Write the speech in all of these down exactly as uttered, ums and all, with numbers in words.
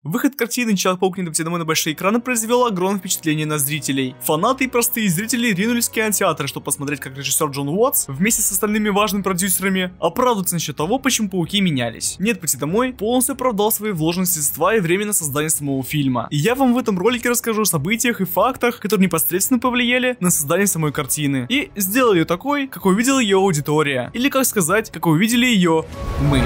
Выход картины «Человек-паук. Не допустим домой» на большие экраны произвел огромное впечатление на зрителей. Фанаты и простые зрители ринулись в кинотеатры, чтобы посмотреть, как режиссер Джон Уотс вместе с остальными важными продюсерами оправдывается насчет того, почему пауки менялись. «Нет пути домой» полностью оправдал свои вложенные средства и время на создание самого фильма. И я вам в этом ролике расскажу о событиях и фактах, которые непосредственно повлияли на создание самой картины и сделали ее такой, как увидела ее аудитория. Или, как сказать, как увидели ее мы.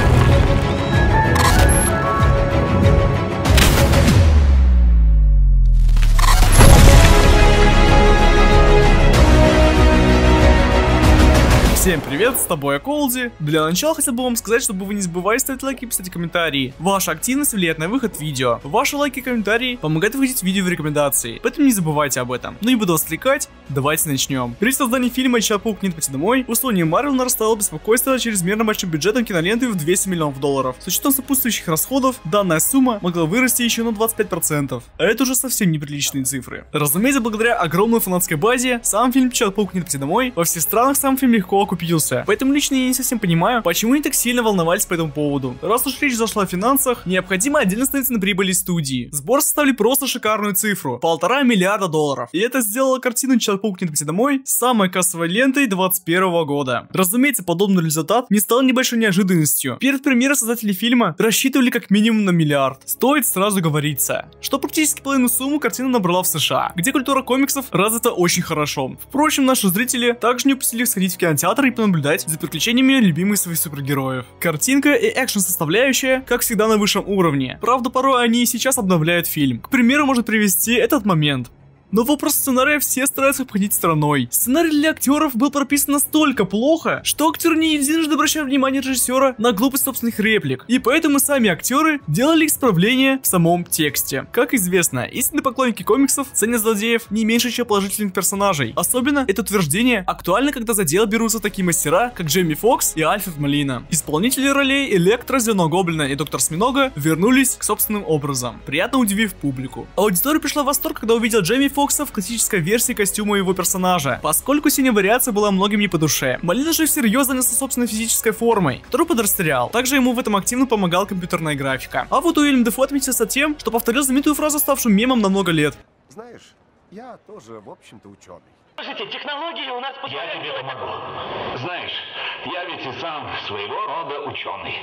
Всем привет, с тобой я Колди. Для начала хотел бы вам сказать, чтобы вы не забывали ставить лайки и писать комментарии. Ваша активность влияет на выход видео. Ваши лайки и комментарии помогают выходить видео в рекомендации, поэтому не забывайте об этом. Но не буду вас отвлекать, давайте начнем. При создании фильма «Человек-паук. Нет пути домой» у Sony Marvel нарастало беспокойство чрезмерно большим бюджетом киноленты в двести миллионов долларов. С учетом сопутствующих расходов, данная сумма могла вырасти еще на двадцать пять процентов. А это уже совсем неприличные цифры. Разумеется, благодаря огромной фанатской базе, сам фильм «Человек-паук. Нет пути домой» во всех странах сам фильм легко купился. Поэтому лично я не совсем понимаю, почему они так сильно волновались по этому поводу. Раз уж речь зашла о финансах, необходимо отдельно становиться на прибыли студии. Сбор составили просто шикарную цифру — полтора миллиарда долларов. И это сделало картину «Человек-паук. Нет пути домой» самой кассовой лентой двадцать первого года. Разумеется, подобный результат не стал небольшой неожиданностью. Перед премьерой создатели фильма рассчитывали как минимум на миллиард. Стоит сразу говориться, что практически половину суммы картина набрала в США, где культура комиксов развита очень хорошо. Впрочем, наши зрители также не упустили сходить в кинотеатр и понаблюдать за приключениями любимых своих супергероев. Картинка и экшен составляющая, как всегда, на высшем уровне. Правда, порой они и сейчас обновляют фильм. К примеру, можно привести этот момент. Но вопрос сценария все стараются обходить стороной. Сценарий для актеров был прописан настолько плохо, что актеры не единожды обращали внимание режиссера на глупость собственных реплик. И поэтому сами актеры делали исправления в самом тексте. Как известно, истинные поклонники комиксов ценят злодеев не меньше, чем положительных персонажей. Особенно это утверждение актуально, когда за дело берутся такие мастера, как Джейми Фокс и Альфред Молина. Исполнители ролей Электро, Зеленого Гоблина и Доктор Осьминога вернулись к собственным образам, приятно удивив публику. Аудитория пришла в восторг, когда увидела Джейми Фокса в классической версии костюма его персонажа, поскольку синяя вариация была многим не по душе. Молина же всерьез занялся собственной физической формой, которую подрастерял. Также ему в этом активно помогала компьютерная графика. А вот Уильям Дефо отметился тем, что повторил знаменитую фразу, ставшую мемом на много лет. Знаешь, я тоже, в общем-то, ученый. Слушайте, технологии у нас... Я тебе помогу. Знаешь, я ведь и сам своего рода ученый.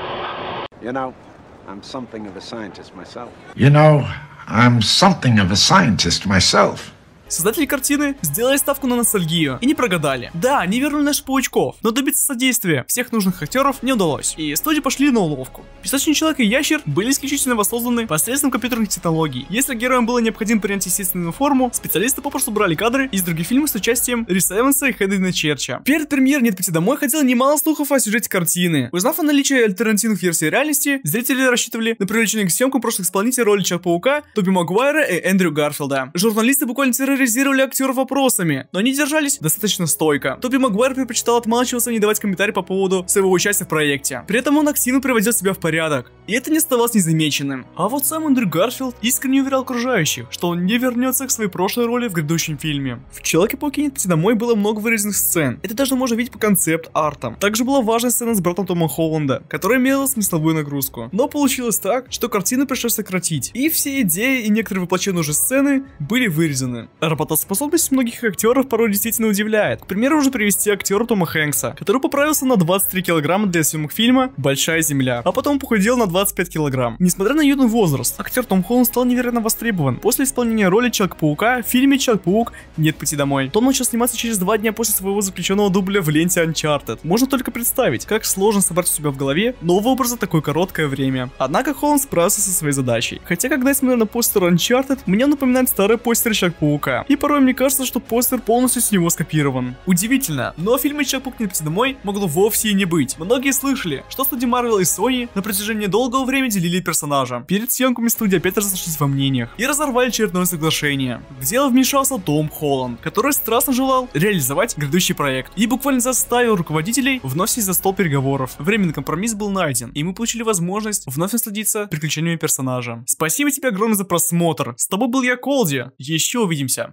You know, I'm something of a scientist myself. You know, I'm something of a scientist myself. Создатели картины сделали ставку на ностальгию и не прогадали. Да, они вернули наших паучков, но добиться содействия всех нужных актеров не удалось. И студии пошли на уловку. Песочный человек и ящер были исключительно воссозданы посредством компьютерных технологий. Если героям было необходимо принять естественную форму, специалисты попросту брали кадры из других фильмов с участием Риса Эванса и Хэйдена Черча. Перед премьерой «Нет пути домой» ходило немало слухов о сюжете картины. Узнав о наличии альтернативных версий реальности, зрители рассчитывали на привлечение к съемкам прошлых исполнителей роли Человека-паука Тоби Магуайра и Эндрю Гарфилда. Журналисты буквально терроризировали актеров вопросами, но они держались достаточно стойко. Тоби Магуайр предпочитал отмалчиваться и не давать комментарий по поводу своего участия в проекте. При этом он активно приводил себя в порядок, и это не оставалось незамеченным. А вот сам Эндрю Гарфилд искренне уверял окружающих, что он не вернется к своей прошлой роли в грядущем фильме. В «Человеке-пауке. Нет пути домой» было много вырезанных сцен. Это даже можно видеть по концепт-артам. Также была важная сцена с братом Тома Холланда, которая имела смысловую нагрузку. Но получилось так, что картину пришлось сократить, и все идеи и некоторые воплощенные уже сцены были вырезаны. Работоспособность многих актеров порой действительно удивляет. К примеру, уже привести актера Тома Хэнкса, который поправился на двадцать три килограмма для съемок фильма «Большая земля», а потом похудел на двадцать пять килограмм. Несмотря на юный возраст, актер Том Холланд стал невероятно востребован. После исполнения роли Человека-паука в фильме «Человек-паук. Нет пути домой» Том начал сниматься через два дня после своего заключенного дубля в ленте Uncharted. Можно только представить, как сложно собрать у себя в голове новый образ за такое короткое время. Однако Холланд справился со своей задачей. Хотя, когда я смотрю на постер Uncharted, мне напоминает старый постер Человека-паука. И порой мне кажется, что постер полностью с него скопирован. Удивительно, но в фильме «Человек-паук. Нет пути домой» могло вовсе и не быть. Многие слышали, что студии Marvel и Sony на протяжении долгого времени делили персонажа. Перед съемками студии опять разошлись во мнениях и разорвали очередное соглашение. В дело вмешался Том Холланд, который страстно желал реализовать грядущий проект и буквально заставил руководителей вновь сесть за стол переговоров. Временный компромисс был найден, и мы получили возможность вновь насладиться приключениями персонажа. Спасибо тебе огромное за просмотр. С тобой был я, Колди. Еще увидимся.